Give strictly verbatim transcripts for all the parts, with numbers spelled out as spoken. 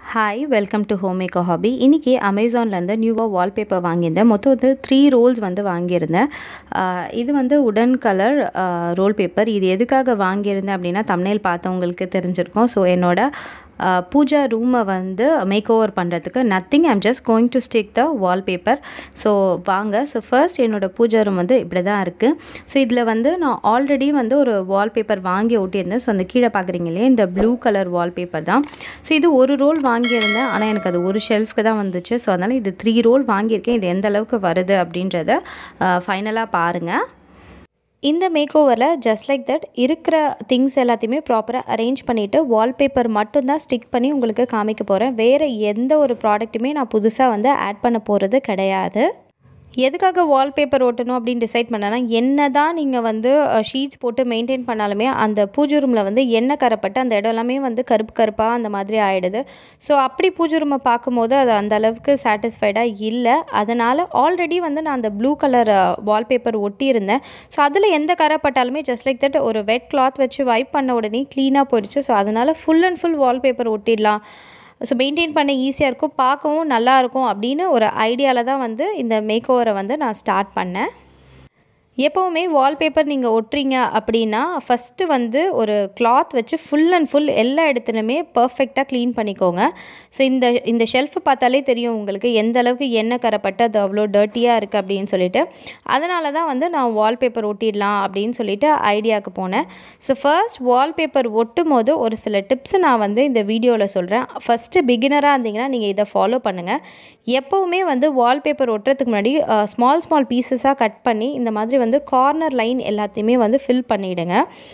Hi, welcome to Homemaker Hobby. இன்னைக்கு அமேசான்ல இருந்து நியூவா வால்பேப்பர் வாங்கியிருந்தேன். மொத்தம் வந்து த்ரீ ரோல்ஸ் வந்து வாங்கியிருந்தேன். இது வந்து உடன் கலர் ரோல் பேப்பர். இது எதுக்காக வாங்கியிருந்தேன் அப்படின்னா தம்ப்நெயில் பார்த்தவங்களுக்கு தெரிஞ்சிருக்கும். ஸோ என்னோட பூஜா ரூமை வந்து மேக் ஓவர் பண்ணுறதுக்கு nothing I'm just going to stick the wallpaper. So வாங்க. ஸோ ஃபர்ஸ்ட் என்னோடய பூஜா ரூம் வந்து இப்படி தான் இருக்குது. ஸோ இதில் வந்து நான் ஆல்ரெடி வந்து ஒரு வால்பேப்பர் வாங்கி ஒட்டியிருந்தேன். ஸோ அந்த கீழே பார்க்குறீங்க இல்லையா, இந்த ப்ளூ கலர் வால்பேப்பர் தான். ஸோ இது ஒரு ரோல் வாங்கியிருந்தேன், ஆனால் எனக்கு அது ஒரு ஷெல்ஃப்க்கு தான் வந்துச்சு. ஸோ அதனால் இது த்ரீ ரோல் வாங்கியிருக்கேன். இது எந்த அளவுக்கு வருது அப்படின்றத ஃபைனலாக பாருங்கள். இந்த மேக் ஓவரில் ஜஸ்ட் லைக் தட் இருக்கிற திங்ஸ் எல்லாத்தையுமே ப்ராப்பராக அரேஞ்ச் பண்ணிவிட்டு வால்பேப்பர் மட்டும்தான் ஸ்டிக் பண்ணி உங்களுக்கு காமிக்க போகிறேன். வேறு எந்த ஒரு ப்ராடக்ட்டுமே நான் புதுசாக வந்து ஆட் பண்ண போகிறது கிடையாது. எதுக்காக வால்பேப்பர் ஓட்டணும் அப்படின்னு டிசைட் பண்ணேன்னா, என்ன தான் நீங்கள் வந்து ஷீட்ஸ் போட்டு மெயின்டைன் பண்ணாலுமே அந்த பூஜை ரூமில் வந்து எண்ணெய் கரைப்பட்டு அந்த இடம் எல்லாமே வந்து கருப்பு கருப்பாக அந்த மாதிரி ஆகிடுது. ஸோ அப்படி பூஜை ரூமை பார்க்கும்போது அது அந்த அளவுக்கு சாட்டிஸ்ஃபைடாக இல்லை. அதனால் ஆல்ரெடி வந்து நான் அந்த ப்ளூ கலர் வால்பேப்பர் ஒட்டியிருந்தேன். ஸோ அதில் எந்த கரைப்பட்டாலுமே ஜஸ்ட் லைக் தட் ஒரு வெட் கிளாத் வச்சு வைப் பண்ண உடனே க்ளீனாக போயிடுச்சு. ஸோ அதனால் ஃபுல் அண்ட் ஃபுல் வால்பேப்பர் ஒட்டிடலாம், ஸோ மெயின்டைன் பண்ண ஈஸியாக இருக்கும், பார்க்கவும் நல்லாயிருக்கும் அப்படின்னு ஒரு ஐடியாவில் தான் வந்து இந்த மேக் ஓவரை வந்து நான் ஸ்டார்ட் பண்ணேன். எப்போவுமே வால்பேப்பர் நீங்கள் ஒட்டுறீங்க அப்படின்னா ஃபஸ்ட்டு வந்து ஒரு கிளாத் வச்சு ஃபுல் அண்ட் ஃபுல் எல்லா இடத்துலையுமே பர்ஃபெக்டாக க்ளீன் பண்ணிக்கோங்க. ஸோ இந்த இந்த ஷெல்ஃபை பார்த்தாலே தெரியும் உங்களுக்கு எந்த அளவுக்கு எண்ணெய் கரைப்பட்டு அது அவ்வளோ டர்ட்டியாக இருக்குது அப்படின்னு சொல்லிட்டு. அதனால தான் வந்து நான் வால்பேப்பர் ஒட்டிடலாம் அப்படின்னு சொல்லிட்டு ஐடியாவுக்கு போனேன். ஸோ ஃபர்ஸ்ட் வால்பேப்பர் ஒட்டும் போது ஒரு சில டிப்ஸை நான் வந்து இந்த வீடியோவில் சொல்கிறேன். ஃபஸ்ட்டு பிகினராக இருந்தீங்கன்னா நீங்கள் இதை ஃபாலோ பண்ணுங்கள். எப்போவுமே வந்து வால்பேப்பர் ஒட்டுறதுக்கு முன்னாடி ஸ்மால் ஸ்மால் பீசஸாக கட் பண்ணி இந்த மாதிரி வந்து கார்னர் லைன் எல்லாத்தையுமே வந்து ஃபில் பண்ணிவிடுங்க.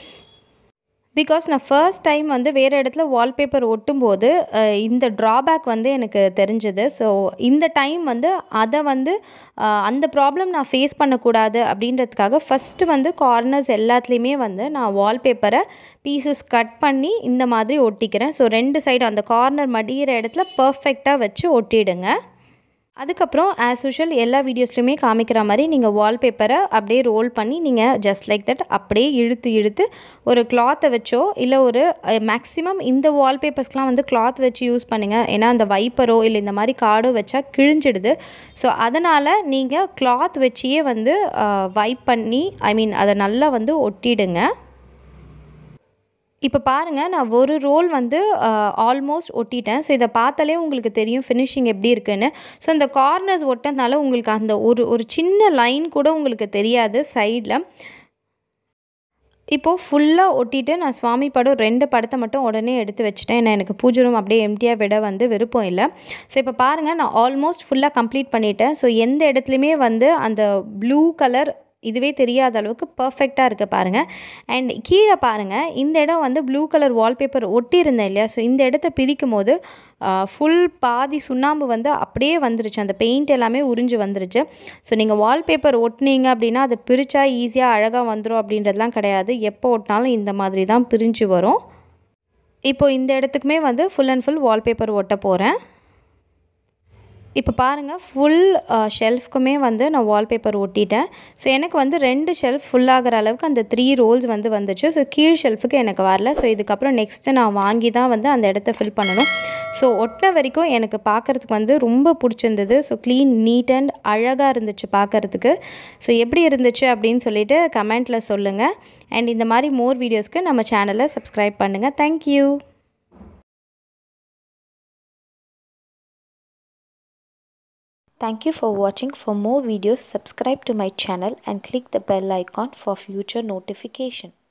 பிகாஸ் நான் ஃபர்ஸ்ட் டைம் வந்து வேறு இடத்துல வால்பேப்பர் ஒட்டும்போது இந்த ட்ராபேக் வந்து எனக்கு தெரிஞ்சுது. ஸோ இந்த டைம் வந்து அதை வந்து அந்த ப்ராப்ளம் நான் ஃபேஸ் பண்ணக்கூடாது அப்படின்றதுக்காக ஃபஸ்ட்டு வந்து கார்னர்ஸ் எல்லாத்துலேயுமே வந்து நான் வால்பேப்பரை பீசஸ் கட் பண்ணி இந்த மாதிரி ஒட்டிக்கிறேன். ஸோ ரெண்டு சைடும் அந்த கார்னர் மடிகிற இடத்துல பர்ஃபெக்டாக வச்சு ஒட்டிடுங்க. அதுக்கப்புறம் ஆஸ் யூஷுவல் எல்லா வீடியோஸ்லையுமே காமிக்கிற மாதிரி நீங்கள் வால்பேப்பரை அப்படியே ரோல் பண்ணி நீங்கள் ஜஸ்ட் லைக் தட் அப்படியே இழுத்து இழுத்து ஒரு கிளாத்தை வச்சோ இல்லை ஒரு மேக்ஸிமம் இந்த வால்பேப்பர்ஸ்லாம் வந்து கிளாத் வச்சு யூஸ் பண்ணுங்கள். ஏன்னா அந்த வைப்பரோ இல்லை இந்த மாதிரி கார்டோ வச்சா கிழிஞ்சிடுது. ஸோ அதனால் நீங்கள் கிளாத் வச்சியே வந்து வைப் பண்ணி ஐ மீன் அதை நல்லா வந்து ஒட்டிடுங்க. இப்போ பாருங்கள், நான் ஒரு ரோல் வந்து ஆல்மோஸ்ட் ஒட்டிட்டேன். ஸோ இதை பார்த்தாலே உங்களுக்கு தெரியும் ஃபினிஷிங் எப்படி இருக்குன்னு. ஸோ இந்த கார்னர்ஸ் ஒட்டினால உங்களுக்கு அந்த ஒரு ஒரு சின்ன லைன் கூட உங்களுக்கு தெரியாது சைடில். இப்போது ஃபுல்லாக ஒட்டிட்டு நான் சுவாமி படம் ரெண்டு படத்தை மட்டும் உடனே எடுத்து வச்சுட்டேன். ஏன்னா எனக்கு பூஜை ரூம் அப்படியே எம்டியாக விட வந்து விருப்பம் இல்லை. ஸோ இப்போ பாருங்கள், நான் ஆல்மோஸ்ட் ஃபுல்லாக கம்ப்ளீட் பண்ணிட்டேன். ஸோ எந்த இடத்துலையுமே வந்து அந்த ப்ளூ கலர் இதுவே தெரியாத அளவுக்கு பர்ஃபெக்டாக இருக்குது பாருங்கள். அண்ட் கீழே பாருங்கள், இந்த இடம் வந்து ப்ளூ கலர் வால்பேப்பர் ஒட்டியிருந்தேன் இல்லையா, ஸோ இந்த இடத்த பிரிக்கும் போது ஃபுல் பாதி சுண்ணாம்பு வந்து அப்படியே வந்துருச்சு, அந்த பெயிண்ட் எல்லாமே உறிஞ்சு வந்துருச்சு. ஸோ நீங்கள் வால்பேப்பர் ஒட்டினீங்க அப்படின்னா அது பிரித்தா ஈஸியாக அழகாக வந்துடும் அப்படின்றதுலாம் கிடையாது. எப்போ ஒட்டினாலும் இந்த மாதிரி தான் பிரிஞ்சு வரும். இப்போது இந்த இடத்துக்குமே வந்து ஃபுல் அண்ட் ஃபுல் வால்பேப்பர் ஒட்ட போகிறேன். இப்போ பாருங்கள், ஃபுல் ஷெல்ஃப்க்குமே வந்து நான் வால்பேப்பர் ஒட்டிட்டேன். ஸோ எனக்கு வந்து ரெண்டு ஷெல்ஃப் ஃபுல்லாகிற அளவுக்கு அந்த த்ரீ ரோல்ஸ் வந்து வந்துச்சு. ஸோ கீழ் ஷெல்ஃபுக்கு எனக்கு வரல. ஸோ இதுக்கப்புறம் நெக்ஸ்ட்டு நான் வாங்கி தான் வந்து அந்த இடத்த ஃபில் பண்ணணும். ஸோ ஒட்டின வரைக்கும் எனக்கு பார்க்குறதுக்கு வந்து ரொம்ப பிடிச்சிருந்தது. ஸோ க்ளீன், நீட் அண்ட் அழகாக இருந்துச்சு பார்க்குறதுக்கு. ஸோ எப்படி இருந்துச்சு அப்படின்னு சொல்லிட்டு கமெண்ட்டில் சொல்லுங்கள். அண்ட் இந்த மாதிரி மோர் வீடியோஸ்க்கு நம்ம சேனலை சப்ஸ்கிரைப் பண்ணுங்கள். Thank you. Thank you for watching. For more videos, subscribe to my channel and click the bell icon for future notification.